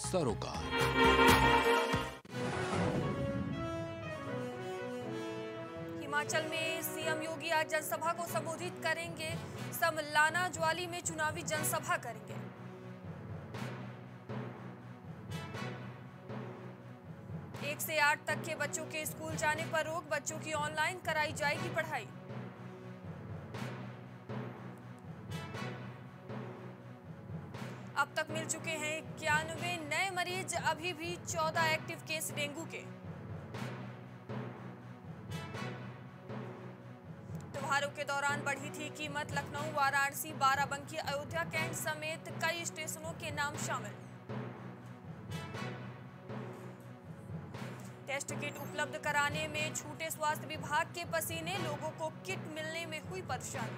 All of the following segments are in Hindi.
सरोकार। हिमाचल में सीएम योगी आज जनसभा को संबोधित करेंगे। समलाना ज्वाली में चुनावी जनसभा करेंगे। एक से 8 तक के बच्चों के स्कूल जाने पर रोक, बच्चों की ऑनलाइन कराई जाएगी पढ़ाई। अब तक मिल चुके हैं 91 नए मरीज, अभी भी 14 एक्टिव केस डेंगू के। त्योहारों के दौरान बढ़ी थी कीमत, लखनऊ, वाराणसी, बाराबंकी, अयोध्या, कैंट समेत कई स्टेशनों के नाम शामिल। टेस्ट किट उपलब्ध कराने में छूटे स्वास्थ्य विभाग के पसीने, लोगों को किट मिलने में हुई परेशानी।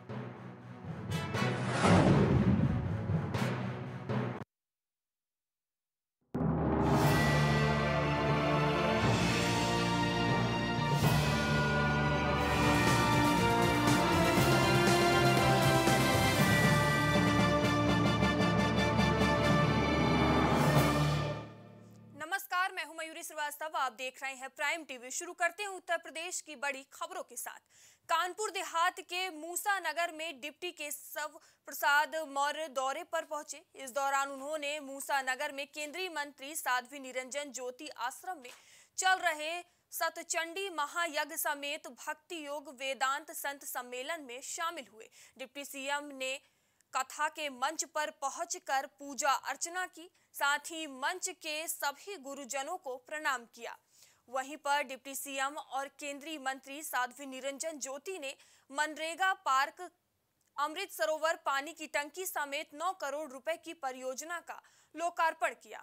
आप देख रहे हैं प्राइम टीवी। शुरू करते हैं उत्तर प्रदेश की बड़ी खबरों के साथ। कानपुर देहात के मूसा नगर में डिप्टी केशव प्रसाद मौर्य दौरे पर पहुंचे। इस दौरान उन्होंने मूसा नगर में केंद्रीय मंत्री साध्वी निरंजन ज्योति आश्रम में चल रहे सतचंडी महायज्ञ समेत भक्ति योग वेदांत संत सम्मेलन में शामिल हुए। डिप्टी सीएम ने कथा के मंच पर पहुंचकर पूजा अर्चना की, साथ ही मंच के सभी गुरुजनों को प्रणाम किया। वहीं पर डिप्टी सीएम और केंद्रीय मंत्री साध्वी निरंजन ज्योति ने मनरेगा पार्क, अमृत सरोवर पानी की टंकी समेत 9 करोड़ रुपए की परियोजना का लोकार्पण किया।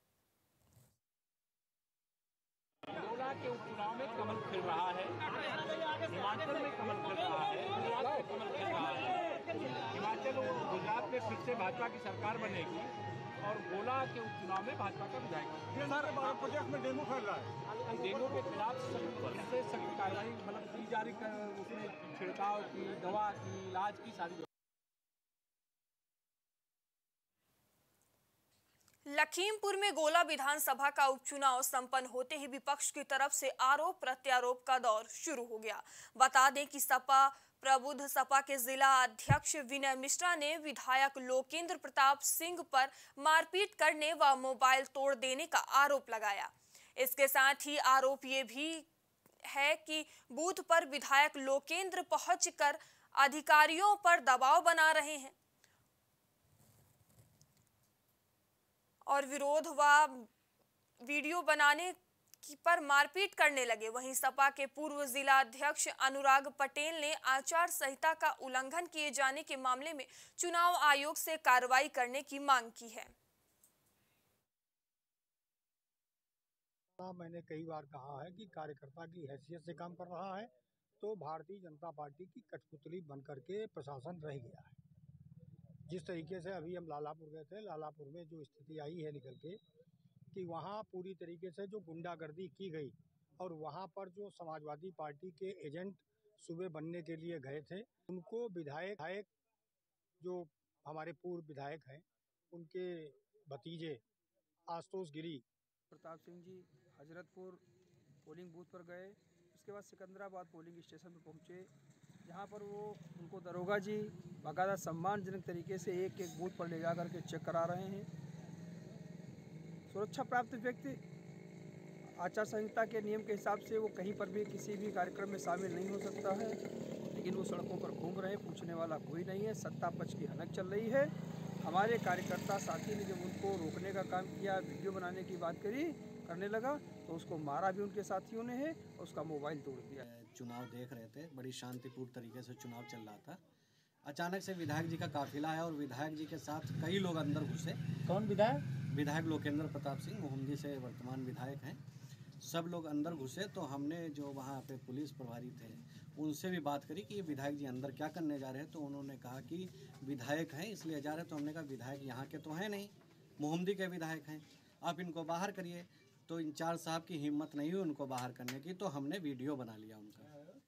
गोला के उपचुनाव में कमल खिल रहा है, हिमाचल में कमल खिल रहा है, गुजरात में कमल खिल रहा है। हिमाचल और गुजरात में फिर से भाजपा की सरकार बनेगी और गोला के उपचुनाव में भाजपा का विधायक। प्रोजेक्ट में डेंगू फैल रहा है, डेंगू के खिलाफ सख्त कार्रवाई मतलब की जा रही, उसमें छिड़काव की, दवा की, इलाज की सारी। लखीमपुर में गोला विधानसभा का उपचुनाव संपन्न होते ही विपक्ष की तरफ से आरोप प्रत्यारोप का दौर शुरू हो गया। बता दें कि सपा प्रबुद्ध सपा के जिला अध्यक्ष विनय मिश्रा ने विधायक लोकेंद्र प्रताप सिंह पर मारपीट करने व मोबाइल तोड़ देने का आरोप लगाया। इसके साथ ही आरोप ये भी है कि बूथ पर विधायक लोकेंद्र पहुंचकर अधिकारियों पर दबाव बना रहे हैं और विरोध व वीडियो बनाने पर मारपीट करने लगे। वहीं सपा के पूर्व जिला अध्यक्ष अनुराग पटेल ने आचार संहिता का उल्लंघन किए जाने के मामले में चुनाव आयोग से कार्रवाई करने की मांग की है। मैंने कई बार कहा है कि कार्यकर्ता की हैसियत से काम कर रहा है तो भारतीय जनता पार्टी की कठपुतली बनकर के प्रशासन रह गया है। जिस तरीके से अभी हम लालापुर गए थे, लालापुर में जो स्थिति आई है निकल के कि वहाँ पूरी तरीके से जो गुंडागर्दी की गई और वहाँ पर जो समाजवादी पार्टी के एजेंट सूबे बनने के लिए गए थे, उनको विधायक जो हमारे पूर्व विधायक हैं उनके भतीजे आशुतोष गिरी, प्रताप सिंह जी हजरतपुर पोलिंग बूथ पर गए। उसके बाद सिकंदराबाद पोलिंग स्टेशन पर पहुँचे, जहाँ पर वो उनको दरोगा जी बाकायदा सम्मानजनक तरीके से एक एक बूथ पर ले जा कर के चेक करा रहे हैं। सुरक्षा प्राप्त व्यक्ति आचार संहिता के नियम के हिसाब से वो कहीं पर भी किसी भी कार्यक्रम में शामिल नहीं हो सकता है, लेकिन वो सड़कों पर घूम रहे, पूछने वाला कोई नहीं है। सत्ता पक्ष की हनक चल रही है। हमारे कार्यकर्ता साथी ने जब उनको रोकने का काम किया, वीडियो बनाने की बात करने लगा तो उसको मारा भी उनके साथियों ने है और उसका मोबाइल तोड़ दिया। चुनाव देख रहे थे, बड़ी शांतिपूर्ण तरीके से चुनाव चल रहा था। अचानक से विधायक जी का काफिला है और विधायक जी के साथ कई लोग अंदर घुसे। कौन विधायक? विधायक लोकेंद्र प्रताप सिंह मोहम्मदी से वर्तमान विधायक हैं। सब लोग अंदर घुसे तो हमने जो वहाँ पे पुलिस प्रभारी थे उनसे भी बात करी कि ये विधायक जी अंदर क्या करने जा रहे हैं। तो उन्होंने कहा कि विधायक हैं इसलिए जा रहे हैं। तो हमने कहा विधायक यहाँ के तो हैं नहीं, मोहम्मदी के विधायक हैं, आप इनको बाहर करिए। तो इंचार्ज साहब की हिम्मत नहीं हुई उनको बाहर करने की, तो हमने वीडियो बना लिया उनका।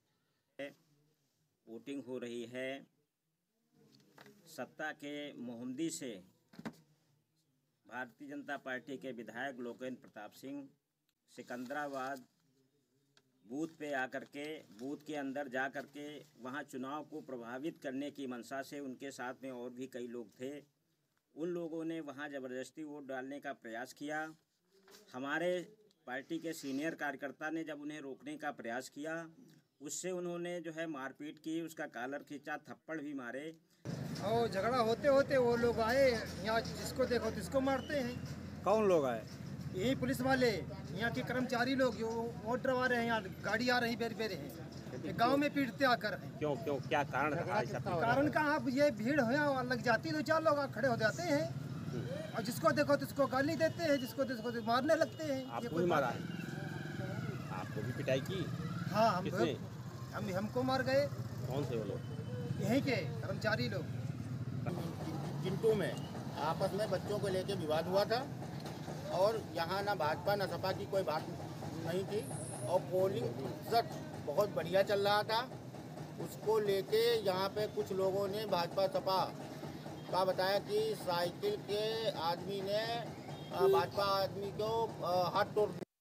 वोटिंग हो रही है, सत्ता के मोहम्मदी से भारतीय जनता पार्टी के विधायक लोकेंद्र प्रताप सिंह सिकंदराबाद बूथ पे आकर के बूथ के अंदर जा कर के वहाँ चुनाव को प्रभावित करने की मंशा से उनके साथ में और भी कई लोग थे। उन लोगों ने वहाँ ज़बरदस्ती वोट डालने का प्रयास किया। हमारे पार्टी के सीनियर कार्यकर्ता ने जब उन्हें रोकने का प्रयास किया, उससे उन्होंने जो है मारपीट की, उसका कॉलर खींचा, थप्पड़ भी मारे। और झगड़ा होते होते वो लोग आए यहाँ, जिसको देखो तिसको मारते हैं। कौन लोग आए? यही पुलिस वाले, यहाँ के कर्मचारी लोग जो वोट डरवा रहे हैं, यहाँ गाड़ी आ रही बेरे बेरे हैं, गांव में पीटते आकर हैं। क्यों क्या कारण था? कारण का आप ये भीड़ हो लग जाती, 2-4 लोग खड़े हो जाते हैं और जिसको देखो तिसको गाली देते हैं, जिसको देखो मारने लगते हैं। आपको भी मारा है? आपको भी पिटाई की? हाँ, हमको मार गए। कौन से वो लोग? यहीं के कर्मचारी लोग। चिंटू में आपस में बच्चों को लेके विवाद हुआ था और यहाँ ना भाजपा ना सपा की कोई बात नहीं थी और पोलिंग प्रतिशत बहुत बढ़िया चल रहा था। उसको लेके यहाँ पे कुछ लोगों ने भाजपा सपा का बताया कि साइकिल के आदमी ने भाजपा आदमी को हाथ तोड़ दिया।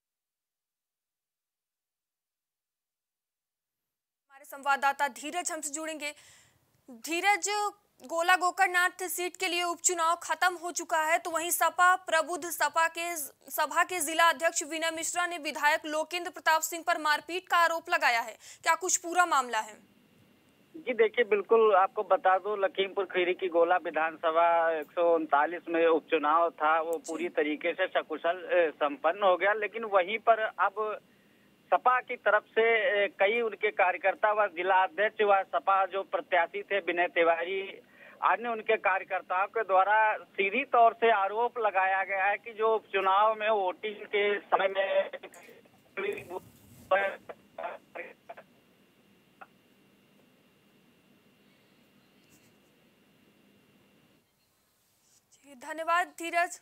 हमारे संवाददाता धीरज हमसे जुड़ेंगे। धीरज, गोला गोकर्णनाथ सीट के लिए उपचुनाव खत्म हो चुका है, तो वहीं सपा प्रबुद्ध सभा के जिला अध्यक्ष विनय मिश्रा ने विधायक लोकेंद्र प्रताप सिंह पर मारपीट का आरोप लगाया है। क्या कुछ पूरा मामला है? जी देखिए, बिल्कुल आपको बता दो, लखीमपुर खीरी की गोला विधानसभा 139 में उपचुनाव था, वो पूरी तरीके से सकुशल संपन्न हो गया। लेकिन वहीं पर अब सपा की तरफ से कई उनके कार्यकर्ता व जिला अध्यक्ष व सपा जो प्रत्याशी थे विनय तिवारी, अन्य उनके कार्यकर्ताओं के द्वारा सीधी तौर से आरोप लगाया गया है कि जो उपचुनाव में वोटिंग के समय में धन्यवाद धीरज।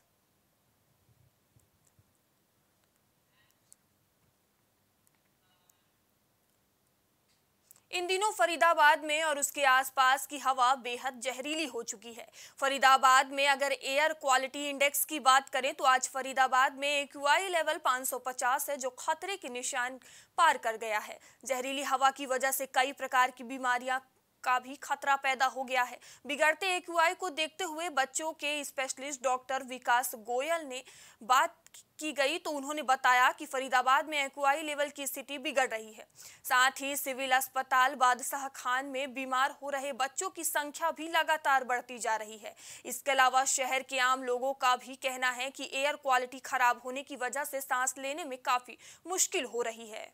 इन दिनों फरीदाबाद में और उसके आसपास की हवा बेहद जहरीली हो चुकी है। फरीदाबाद में अगर एयर क्वालिटी इंडेक्स की बात करें तो आज फरीदाबाद में एक्यूआई लेवल 550 है, जो खतरे के निशान पार कर गया है। जहरीली हवा की वजह से कई प्रकार की बीमारियां का भी खतरा पैदा हो गया है। बिगड़ते एक्यूआई को देखते हुए बच्चों के स्पेशलिस्ट डॉक्टर विकास गोयल ने बात की गई तो उन्होंने बताया कि फरीदाबाद में एक्यूआई लेवल की स्थिति बिगड़ रही है। साथ ही सिविल अस्पताल बादशाह खान में बीमार हो रहे बच्चों की संख्या भी लगातार बढ़ती जा रही है। इसके अलावा शहर के आम लोगों का भी कहना है कि एयर क्वालिटी खराब होने की वजह से सांस लेने में काफी मुश्किल हो रही है।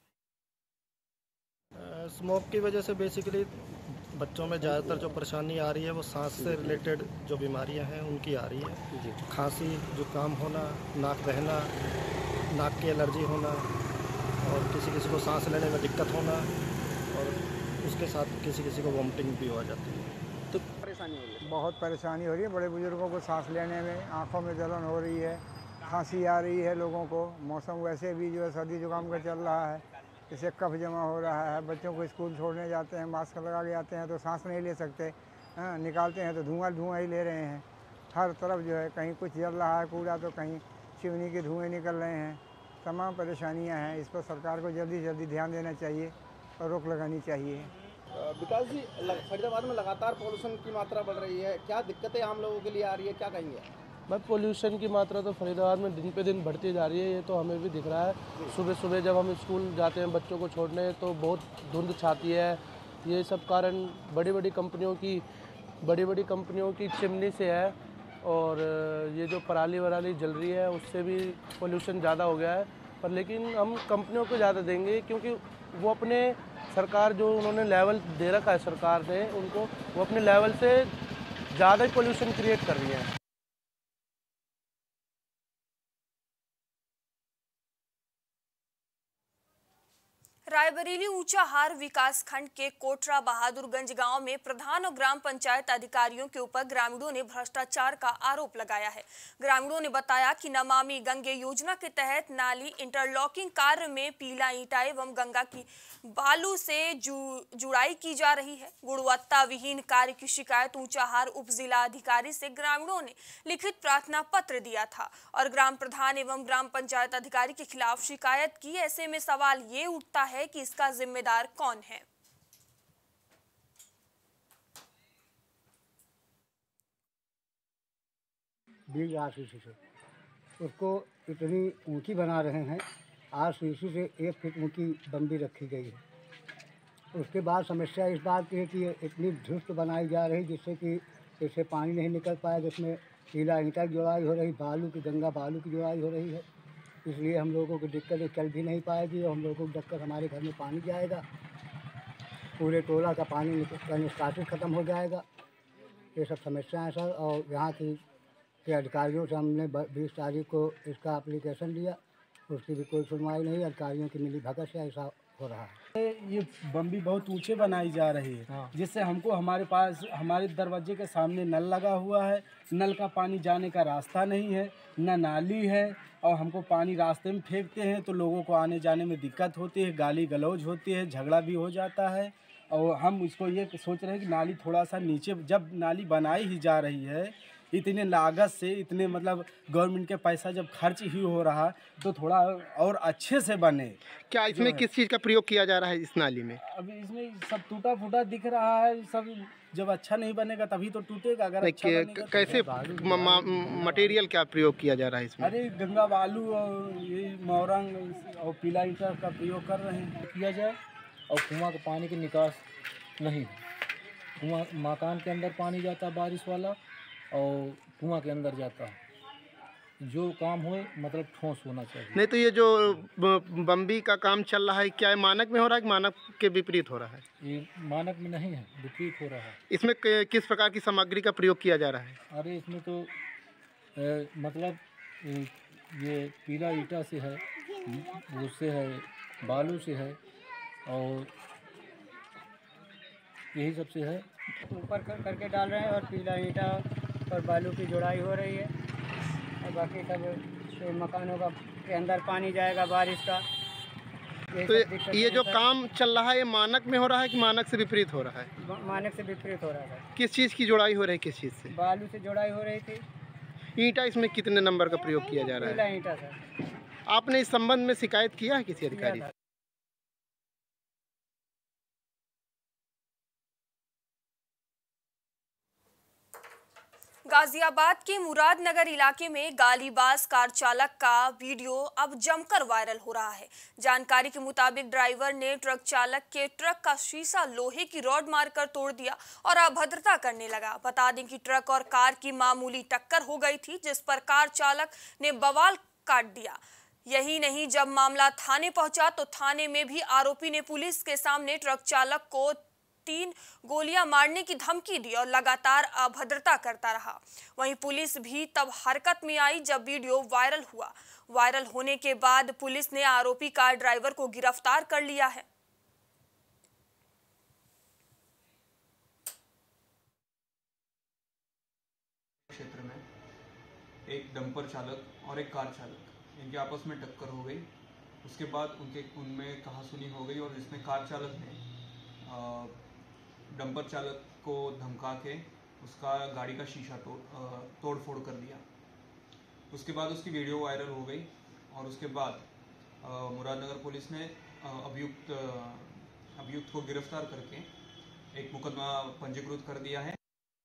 स्मोक की वजह से बेसिकली बच्चों में ज़्यादातर जो परेशानी आ रही है वो सांस से रिलेटेड जो बीमारियां हैं उनकी आ रही है। खांसी, जुकाम होना, नाक बहना, नाक की एलर्जी होना और किसी किसी को सांस लेने में दिक्कत होना और उसके साथ किसी किसी को वॉमिटिंग भी हो जाती है। तो परेशानी हो रही है? बहुत परेशानी हो रही है। बड़े बुजुर्गों को सांस लेने में, आँखों में जलन हो रही है, खांसी आ रही है लोगों को। मौसम वैसे भी जो है सर्दी जुकाम का चल रहा है, इससे कफ जमा हो रहा है। बच्चों को स्कूल छोड़ने जाते हैं, मास्क लगा के जाते हैं तो सांस नहीं ले सकते, निकालते हैं तो धुआं ही ले रहे हैं। हर तरफ जो है कहीं कुछ जल रहा है कूड़ा तो कहीं चिमनी के धुएं निकल रहे हैं। तमाम परेशानियां हैं। इस पर सरकार को जल्दी से जल्दी ध्यान देना चाहिए और रोक लगानी चाहिए। विकास जी, फरीदाबाद में लगातार पॉल्यूशन की मात्रा बढ़ रही है, क्या दिक्कतें आम लोगों के लिए आ रही है, क्या कहेंगे? भाई पोल्यूशन की मात्रा तो फरीदाबाद में दिन पे दिन बढ़ती जा रही है, ये तो हमें भी दिख रहा है। सुबह सुबह जब हम स्कूल जाते हैं बच्चों को छोड़ने तो बहुत धुंध छाती है। ये सब कारण बड़ी बड़ी कंपनियों की चिमनी से है और ये जो पराली वराली जल रही है उससे भी पोल्यूशन ज़्यादा हो गया है। पर लेकिन हम कंपनियों को ज़्यादा देंगे क्योंकि वो अपने सरकार जो उन्होंने लेवल दे रखा है सरकार ने उनको, वो अपने लेवल से ज़्यादा ही पोल्यूशन क्रिएट कर रही है। रायबरेली ऊंचाहार विकास खंड के कोटरा बहादुरगंज गांव में प्रधान और ग्राम पंचायत अधिकारियों के ऊपर ग्रामीणों ने भ्रष्टाचार का आरोप लगाया है। ग्रामीणों ने बताया कि नमामि गंगे योजना के तहत नाली इंटरलॉकिंग कार्य में पीला ईंटा एवं गंगा की बालू से जुड़ाई की जा रही है। गुणवत्ता विहीन कार्य की शिकायत ऊंचाहार उप जिला अधिकारी से ग्रामीणों ने लिखित प्रार्थना पत्र दिया था और ग्राम प्रधान एवं ग्राम पंचायत अधिकारी के खिलाफ शिकायत की। ऐसे में सवाल ये उठता है कि इसका जिम्मेदार कौन है। बीज आरसीसी से उसको इतनी ऊंची बना रहे हैं, आरसीसी से 1 फीट ऊंची बम्बी रखी गई है। उसके बाद समस्या इस बात की है कि ये इतनी धुस्त बनाई जा रही जिससे कि इससे पानी नहीं निकल पाया, जिसमें पीला ईंटा की जुड़ाई हो रही, बालू की गंगा बालू की जुड़ाई हो रही है। इसलिए हम लोगों को दिक्कत चल भी नहीं पाएगी और हम लोगों को दिक्कत हमारे घर में पानी जाएगा, पूरे टोला का पानी निष्कासित ख़त्म हो जाएगा। ये सब समस्याएं सर, और यहाँ के अधिकारियों से हमने 20 तारीख को इसका एप्लीकेशन दिया, उसकी भी कोई सुनवाई नहीं। अधिकारियों की मिली भगत से ऐसा हो रहा है। ये बम्बी बहुत ऊंचे बनाई जा रही है, जिससे हमको हमारे पास हमारे दरवाजे के सामने नल लगा हुआ है, नल का पानी जाने का रास्ता नहीं है, न नाली है, और हमको पानी रास्ते में फेंकते हैं तो लोगों को आने जाने में दिक्कत होती है, गाली गलौज होती है, झगड़ा भी हो जाता है। और हम इसको ये सोच रहे हैं कि नाली थोड़ा सा नीचे, जब नाली बनाई ही जा रही है इतने लागत से, इतने मतलब गवर्नमेंट के पैसा जब खर्च ही हो रहा तो थोड़ा और अच्छे से बने। क्या इसमें किस चीज़ का प्रयोग किया जा रहा है इस नाली में? अभी इसमें सब टूटा फूटा दिख रहा है, सब जब अच्छा नहीं बनेगा तभी तो टूटेगा। अगर अच्छा बनेगा कैसे मटेरियल क्या प्रयोग किया जा रहा है इसमें? अरे गंगा बालू और ये मोरंग और पीला ईंटा का प्रयोग कर रहे हैं किया जाए। और कुआं का पानी की निकास नहीं, कुआं मकान के अंदर पानी जाता है बारिश वाला और कुआं के अंदर जाता है। जो काम हो मतलब ठोस होना चाहिए। नहीं तो ये जो बम्बी का काम चल रहा है, क्या मानक में हो रहा है कि मानक के विपरीत हो रहा है? ये मानक में नहीं है, विपरीत हो रहा है। इसमें किस प्रकार की सामग्री का प्रयोग किया जा रहा है? अरे इसमें तो मतलब ये पीला ईंटा से है, उससे है, बालू से है और यही सब से है। ऊपर करके डाल रहे हैं और पीला ईंटा और बालू की जुड़ाई हो रही है और बाकी सब मकानों का के अंदर पानी जाएगा बारिश का। तो ये जो काम चल रहा है ये मानक में हो रहा है कि मानक से विपरीत हो रहा है? मानक से विपरीत हो रहा है। किस चीज़ की जुड़ाई हो रही है? किस चीज़ से? बालू से जुड़ाई हो रही थी। ईंटा इसमें कितने नंबर का प्रयोग किया जा रहा है? पीला ईंटा सर। आपने इस संबंध में शिकायत किया है किसी अधिकारी से? गाजियाबाद के मुरादनगर इलाके में गालीबाज कार चालक का वीडियो अब जमकर वायरल हो रहा है। जानकारी के मुताबिक ड्राइवर ने ट्रक चालक के ट्रक का शीशा लोहे की रॉड मारकर तोड़ दिया और अभद्रता करने लगा। बता दें कि ट्रक और कार की मामूली टक्कर हो गई थी, जिस पर कार चालक ने बवाल काट दिया। यही नहीं, जब मामला थाने पहुंचा तो थाने में भी आरोपी ने पुलिस के सामने ट्रक चालक को 3 गोलियां मारने की धमकी दी और लगातार अभद्रता करता रहा। वहीं पुलिस भी तब हरकत में आई जब वीडियो वायरल हुआ। वायरल होने के बाद पुलिस ने आरोपी कार ड्राइवर को गिरफ्तार कर लिया है। क्षेत्र में एक डंपर चालक और एक कार चालक, इनके आपस में टक्कर हो गई। उसके बाद उनमें कहासुनी हो गई और जिसमें कार चालक ने डंपर चालक को धमका के उसका गाड़ी का शीशा तोड़ फोड़ कर दिया। उसके बाद उसकी वीडियो वायरल हो गई और उसके बाद मुरादनगर पुलिस ने अभियुक्त को गिरफ्तार करके एक मुकदमा पंजीकृत कर दिया है।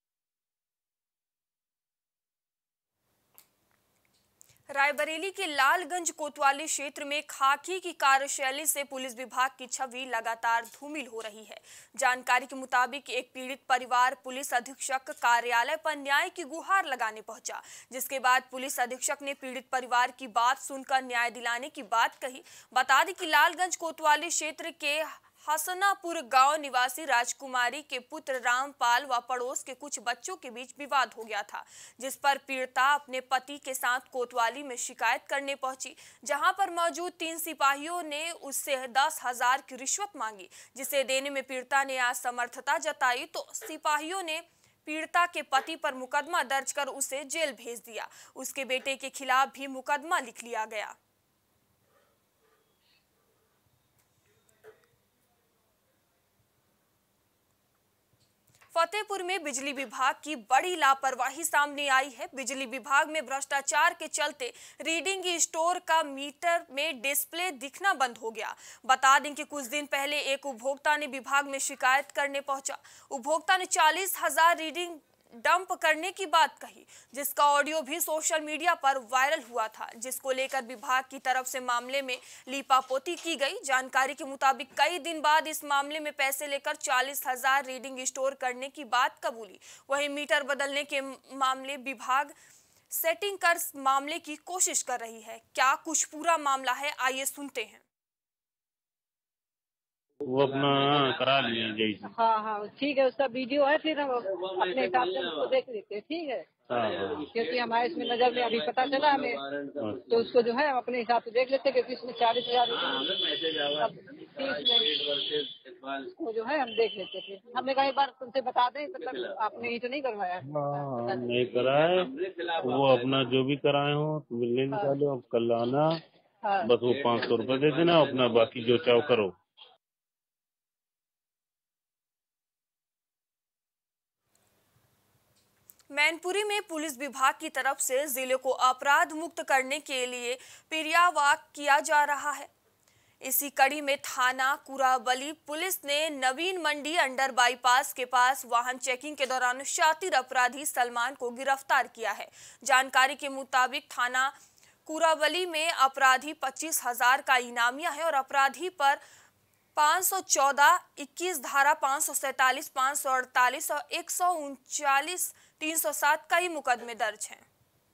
रायबरेली के लालगंज कोतवाली क्षेत्र में खाकी की कार्यशैली से पुलिस विभाग की छवि लगातार धूमिल हो रही है। जानकारी के मुताबिक एक पीड़ित परिवार पुलिस अधीक्षक कार्यालय पर न्याय की गुहार लगाने पहुंचा, जिसके बाद पुलिस अधीक्षक ने पीड़ित परिवार की बात सुनकर न्याय दिलाने की बात कही। बता दें कि लालगंज कोतवाली क्षेत्र के हसनापुर गांव निवासी राजकुमारी के पुत्र रामपाल व पड़ोस के कुछ बच्चों के बीच विवाद हो गया था, जिस पर पीड़िता अपने पति के साथ कोतवाली में शिकायत करने पहुंची, जहां पर मौजूद 3 सिपाहियों ने उससे 10,000 की रिश्वत मांगी, जिसे देने में पीड़िता ने असमर्थता जताई तो सिपाहियों ने पीड़िता के पति पर मुकदमा दर्ज कर उसे जेल भेज दिया। उसके बेटे के खिलाफ भी मुकदमा लिख लिया गया। फतेहपुर में बिजली विभाग की बड़ी लापरवाही सामने आई है। बिजली विभाग में भ्रष्टाचार के चलते रीडिंग स्टोर का मीटर में डिस्प्ले दिखना बंद हो गया। बता दें कि कुछ दिन पहले एक उपभोक्ता ने विभाग में शिकायत करने पहुंचा। उपभोक्ता ने 40,000 रीडिंग डंप करने की बात कही, जिसका ऑडियो भी सोशल मीडिया पर वायरल हुआ था, जिसको लेकर विभाग की तरफ से मामले में लीपापोती की गई। जानकारी के मुताबिक कई दिन बाद इस मामले में पैसे लेकर 40,000 रीडिंग स्टोर करने की बात कबूली। वहीं मीटर बदलने के मामले विभाग सेटिंग कर मामले की कोशिश कर रही है। क्या कुछ पूरा मामला है, आइए सुनते हैं। वो अपना करा लिए जैसे। हाँ ठीक है, उसका वीडियो है, फिर हम अपने हिसाब से उसको देख लेते हैं। ठीक है, क्योंकि हमारे इसमें नजर में अभी पता चला हमें, तो उसको जो है हम अपने हिसाब से देख लेते हैं, क्योंकि इसमें 40,000 उसको जो है हम देख लेते थे। हमने कहा एक बार तुमसे बता दें, मतलब आपने ही तो नहीं करवाया? नहीं कराए, वो अपना जो भी कराए हो तो बिल्ले निकालो, अब कल आना, बस वो 500 रुपए दे देना, अपना बाकी जो चाहो करो। मैनपुरी में पुलिस विभाग की तरफ से जिले को अपराध मुक्त करने के लिए पिरियावाक किया जा रहा है। इसी कड़ी में थाना कुराबली पुलिस ने नवीन मंडी अंडर बाईपास के पास वाहन चेकिंग के दौरान शातिर अपराधी सलमान को गिरफ्तार किया है। जानकारी के मुताबिक थाना कुराबली में अपराधी 25,000 का इनामिया है और अपराधी पर 514, 21 धारा, 547, 548 और 139, 307 कई मुकदमे दर्ज हैं।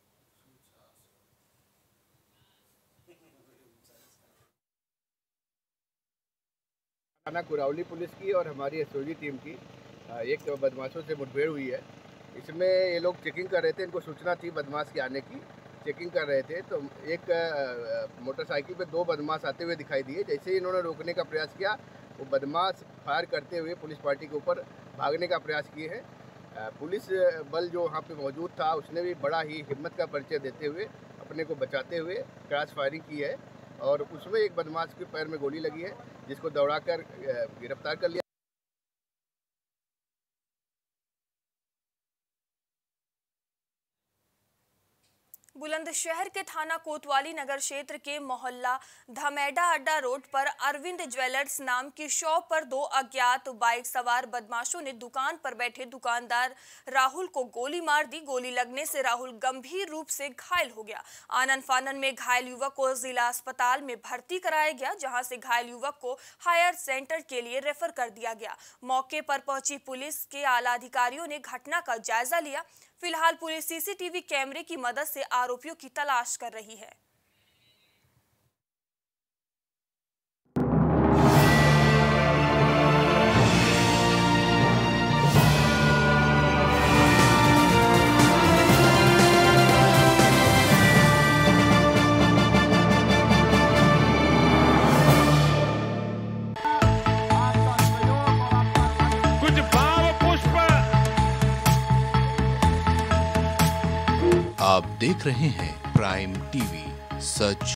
थाना कुरावली पुलिस की और हमारी एसओजी टीम की एक बदमाशों से मुठभेड़ हुई है। इसमें ये लोग चेकिंग कर रहे थे, इनको सूचना थी बदमाश के आने की, चेकिंग कर रहे थे तो एक मोटरसाइकिल पे 2 बदमाश आते हुए दिखाई दिए। जैसे ही इन्होंने रोकने का प्रयास किया, वो बदमाश फायर करते हुए पुलिस पार्टी के ऊपर भागने का प्रयास किए हैं। पुलिस बल जो वहाँ पे मौजूद था उसने भी बड़ा ही हिम्मत का परिचय देते हुए अपने को बचाते हुए क्रॉस फायरिंग की है और उसमें एक बदमाश के पैर में गोली लगी है, जिसको दौड़ाकर गिरफ्तार कर लिया। बुलंदशहर के थाना कोतवाली नगर क्षेत्र के मोहल्ला धमेडा अड्डा रोड पर अरविंद ज्वेलर्स नाम की शॉप पर 2 अज्ञात बाइक सवार बदमाशों ने दुकान पर बैठे दुकानदार राहुल को गोली मार दी। गोली लगने से राहुल गंभीर रूप से घायल हो गया। आनन फानन में घायल युवक को जिला अस्पताल में भर्ती कराया गया, जहां से घायल युवक को हायर सेंटर के लिए रेफर कर दिया गया। मौके पर पहुंची पुलिस के आला अधिकारियों ने घटना का जायजा लिया। फिलहाल पुलिस सीसीटीवी कैमरे की मदद से आरोपियों की तलाश कर रही है। आप देख रहे हैं प्राइम टीवी, सच